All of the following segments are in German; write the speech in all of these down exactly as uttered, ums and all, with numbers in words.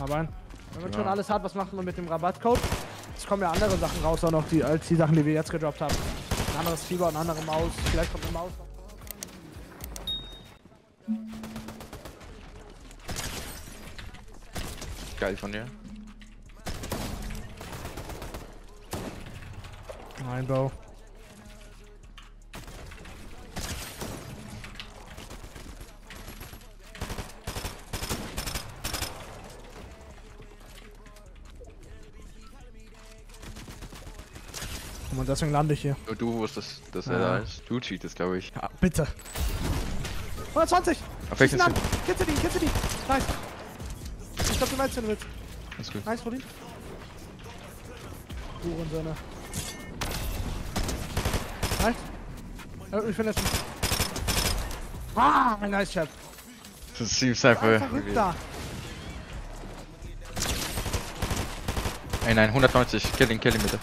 Aber wenn man Ja. schon alles hat, was macht man mit dem Rabattcode? Es kommen ja andere Sachen raus, auch noch die, als die Sachen, die wir jetzt gedroppt haben. Ein anderes Fieber, eine andere Maus, vielleicht kommt eine Maus. Geil von dir. Nein, Bro. Und deswegen lande ich hier. Nur du wusstest, dass er Ja. da ist. Du cheatest, glaube ich. Ja, bitte. hundertzwanzig! Auf welchen Schießen an! Sinn? Kitzel die, kitzel die! Nice! Ich glaub, du meinst den Witz. Alles gut. Nice, Rodin. Hurensöhne. Nice. Oh, ich finde das schon. Ah, nice, Chat. Das ist Team Cypher. Einfach da. Ey, nein, hundertneunzig. Kill ihn, kill ihn bitte.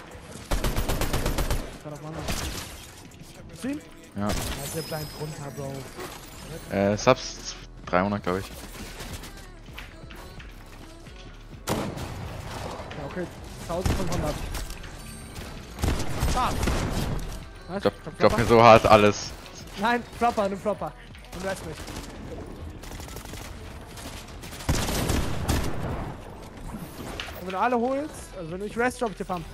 Sehen? Ja. Ja, der bleibt runter, Bro. Äh, Subs dreihundert, glaube ich. Ja, okay. eintausendfünfhundert. Ah! Was? Drop, drop mir so hart alles. Nein, Proper, nimm Proper. Und Rest nicht. Und wenn du alle holst, also wenn du nicht Rest, drop ich dir Pump.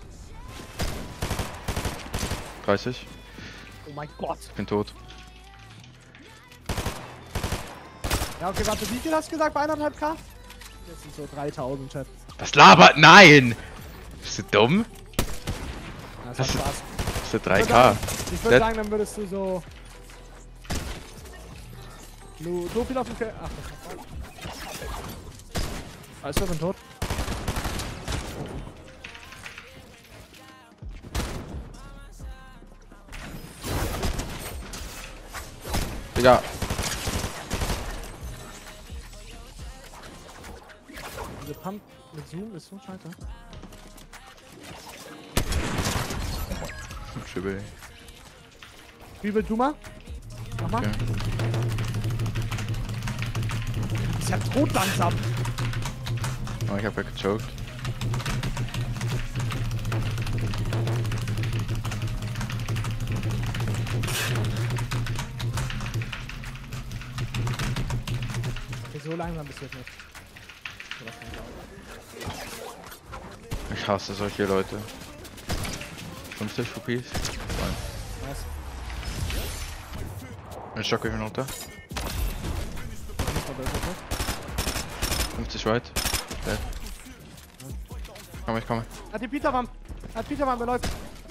dreißig. Oh mein Gott. Ich bin tot. Ja, okay, warte, wie viel hast du gesagt bei eineinhalb K? Das sind so dreitausend, Chat. Was labert? Nein! Bist du dumm? Ja, das Das hat ist- Spaß. Das ist drei K. Ich würde Das- sagen, dann würdest du so... Du, so viel auf dem Feld... Ach, das ist Alles klar, bin tot. Digga. Diese Pump mit Zoom ist so scheiße. Schibbel. Wie willst du mal? Mach mal. Okay. Ist ja tot langsam. Oh, ich hab weggechoked. Okay, so langsam bist du jetzt nicht. Ich hasse solche Leute. fünfzig Rupees. Was? Ich schocke ihn runter. fünfzig weit. Dead. Komm, ich komme. Hat die Peter Pump. Hat Peter Pump, der läuft.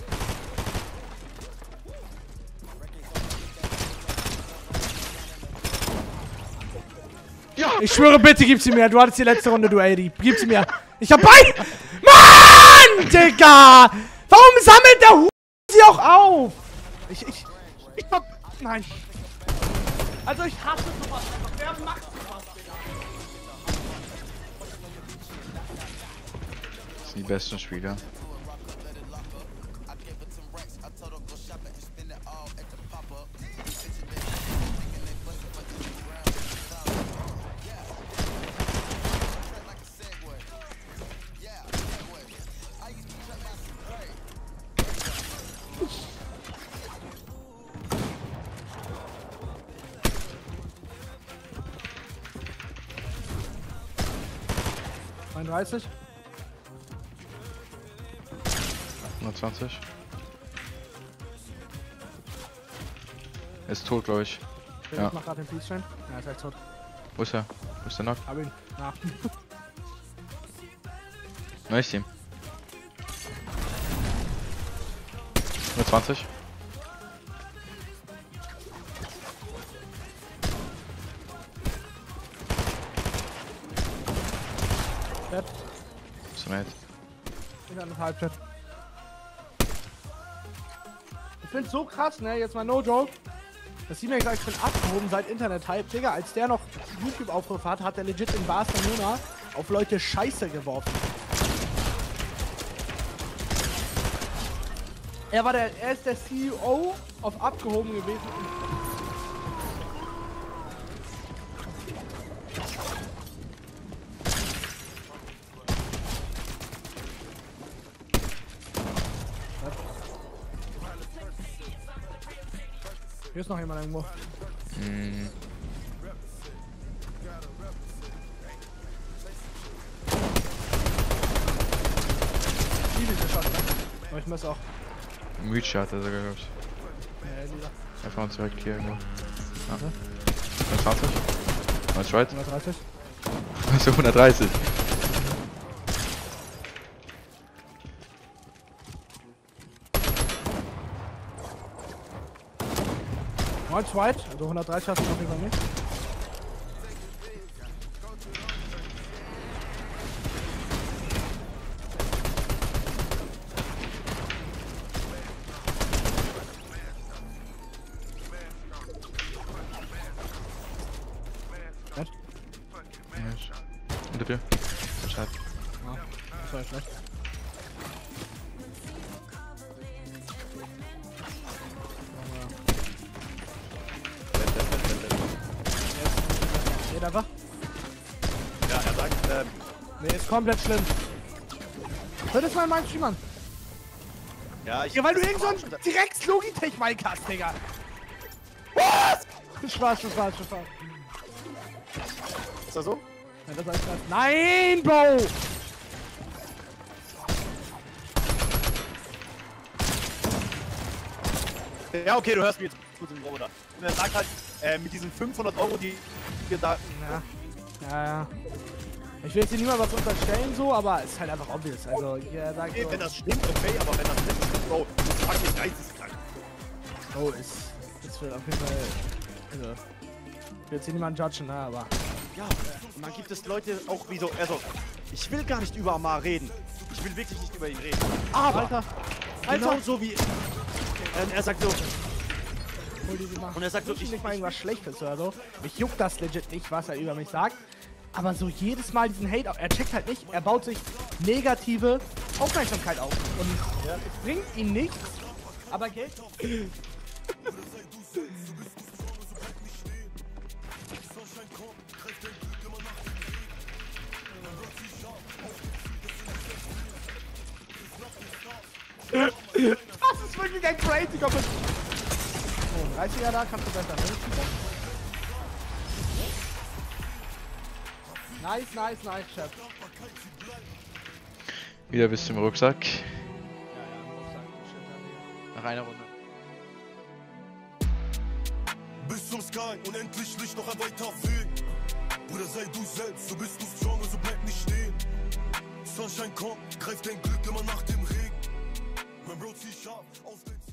Ja! Ich schwöre, bitte gib sie mir. Du hattest die letzte Runde, du A D. Gib sie mir. Ich hab bei... Mann, Digga! Warum sammelt der Hu sie auch auf? Ich, ich, ich hab... Nein. Also ich hasse sowas einfach. Wer macht sowas, Digga? Das sind die besten Spieler. einunddreißig. hundertzwanzig. Er ist tot, glaube ich. Okay, Ja. ich mach grad den Peace Chain. Ja, ist echt tot. Wo ist er? Wo ist der Knock? Hab ihn. Ja. Nice Team. hundertzwanzig. Dead. Bist du mad? Ich hab eine Halbzeit. Ich find's so krass, ne? Jetzt mal no joke. Dass sie mir gesagt, ich bin abgehoben seit Internet-Hype. Digga, als der noch YouTube-Aufrufe hat, hat er legit in Barcelona auf Leute Scheiße geworfen. Er war der, er ist der C E O auf abgehoben gewesen. Hier ist noch jemand irgendwo. Hm. Wie diese Shot, ne? Aber ich muss auch. Reach hat er sogar, glaub ich. Nee, lieber. Er fahren uns direkt hier irgendwo. Ja. hundertzwanzig? Nice right? hundertdreißig? Also hundertdreißig. Neun zweit, also hundertdreißig hast du auf jeden Fall nicht. Nett. Hinter dir. Bescheid. Ja, das war ja schlecht. Geht einfach. Ja, er sagt, ähm... Nee, ist komplett schlimm. Hör das mal in meinem Stream an. Ja, ich... Ja, weil du irgend so ein direkt Logitech-Mic hast, Digga. Was? Spaß, Spaß, Spaß. Ist das so? Ja, das heißt das. Nein, Bro! Ja, okay, du hörst mich jetzt gut im Roboter. Und er sagt halt, äh, mit diesen fünfhundert Euro, die wir da... Ja. Ja, ja. Ich will jetzt hier niemand was unterstellen, so, aber es ist halt einfach obvious. Also, er sagt Okay, so, wenn das stimmt, okay, aber wenn das nicht stimmt, Bro, das fragt mich geisteskrank. oh, ist, das wird auf jeden Fall, also, ich will jetzt hier niemanden judgen, ne, aber... Ja, und dann gibt es Leute auch wie so, also, ich will gar nicht über Amar reden. Ich will wirklich nicht über ihn reden. Aber, Alter, Alter. genau so wie... Ähm, er sagt so... Hol die mal. Und er sagt so, ich ich... nicht mal irgendwas Schlechtes oder so. Mich juckt das legit nicht, was er über mich sagt. Aber so jedes Mal diesen Hate, er checkt halt nicht, er baut sich negative Aufmerksamkeit auf. Und ja, es bringt ihm nichts, aber Geld... Das ist wirklich ein crazy Kopf. Oh, dreißiger da, kannst du besser nehmen. Nice, nice, nice, Chef. Wieder bis zum Rucksack. Ja, ja, im Rucksack. Nach einer Runde. Bis zum Sky, unendlich Licht, noch ein weiter Weg. Bruder, sei du selbst, so bist du strong, also bleib nicht stehen. Sunshine kommt, greif dein Glück immer nach dem Regen. Mein Bro, zieh scharf auf den